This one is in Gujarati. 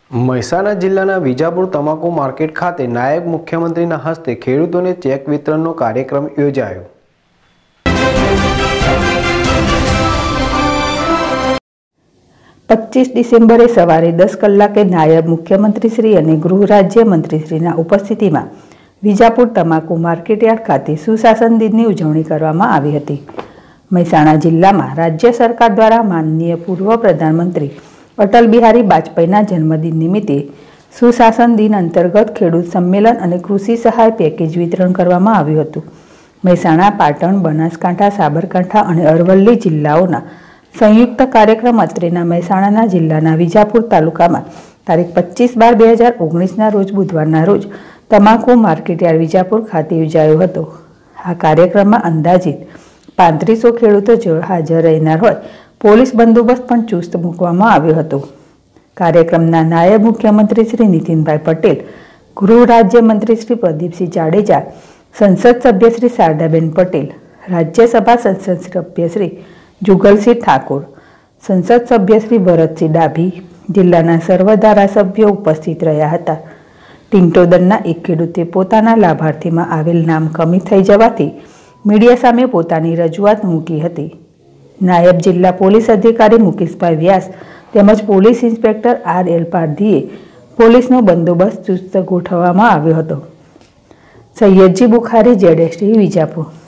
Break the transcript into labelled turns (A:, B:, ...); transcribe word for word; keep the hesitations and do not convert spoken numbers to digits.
A: મહેસાણા જિલ્લાના વિજાપુર તમાકુ માર્કેટ ખાતે નાયબ મુખ્યમંત્રીના હસ્તે ખેડૂતોને ચેક વિતરણનો કાર્યક્રમ યોજાયો।
B: પચીસ ડિસેમ્બરે સવારે દસ કલાકે નાયબ મુખ્યમંત્રી શ્રી અને ગૃહ રાજ્ય મંત્રી શ્રીના ઉપસ્થિતિમાં વિજાપુર તમાકુ માર્કેટયાર્ડ ખાતે સુશાસન દિનની ઉજવણી કરવામાં આવી હતી। મહેસાણા જિલ્લામાં રાજ્ય સરકાર દ્વારા માનનીય પૂર્વ પ્રધાનમંત્રી અટલ બિહારી વાજપેયીના જન્મદિન નિમિત્તે સુશાસન દિન અંતર્ગત ખેડૂત સંમેલન અને કૃષિ સહાય પેકેજ વિતરણ કરવામાં આવ્યું હતું। મહેસાણા, પાટણ, બનાસકાંઠા, સાબરકાંઠા અને અરવલ્લી જિલ્લાઓના સંયુક્ત કાર્યક્રમ અત્રેના મહેસાણા જિલ્લાના વિજાપુર તાલુકામાં તારીખ પચીસ બાર બે હજાર ઓગણીસના રોજ બુધવારના રોજ તમાકુ માર્કેટયાર્ડ વિજાપુર ખાતે યોજાયો હતો। આ કાર્યક્રમમાં અંદાજિત પાંત્રીસો ખેડૂતો હાજર રહેનાર હોય પોલીસ બંદોબસ્ત પણ ચુસ્ત મૂકવામાં આવ્યો હતો। કાર્યક્રમના નાયબ મુખ્યમંત્રી શ્રી નીતિનભાઈ પટેલ, ગૃહ રાજ્યમંત્રી શ્રી પ્રદીપસિંહ જાડેજા, સંસદ સભ્ય શ્રી શારદાબેન પટેલ, રાજ્યસભા સંસદ સભ્ય શ્રી જુગલસિંહ ઠાકોર, સંસદ સભ્ય શ્રી ભરતસિંહ ડાભી, જિલ્લાના સર્વ ધારાસભ્યો ઉપસ્થિત રહ્યા હતા। ટિંટોદરના એક ખેડૂતે પોતાના લાભાર્થીમાં આવેલ નામ કમી થઈ જવાથી મીડિયા સામે પોતાની રજૂઆત મૂકી હતી। નાયબ જિલ્લા પોલીસ અધિકારી મુકેશભાઈ વ્યાસ તેમજ પોલીસ ઇન્સ્પેક્ટર આર એલ પારધીએ પોલીસનો બંદોબસ્ત ચુસ્ત ગોઠવવામાં આવ્યો હતો। Saiyadji Bukhari, Z S T, Vijapur.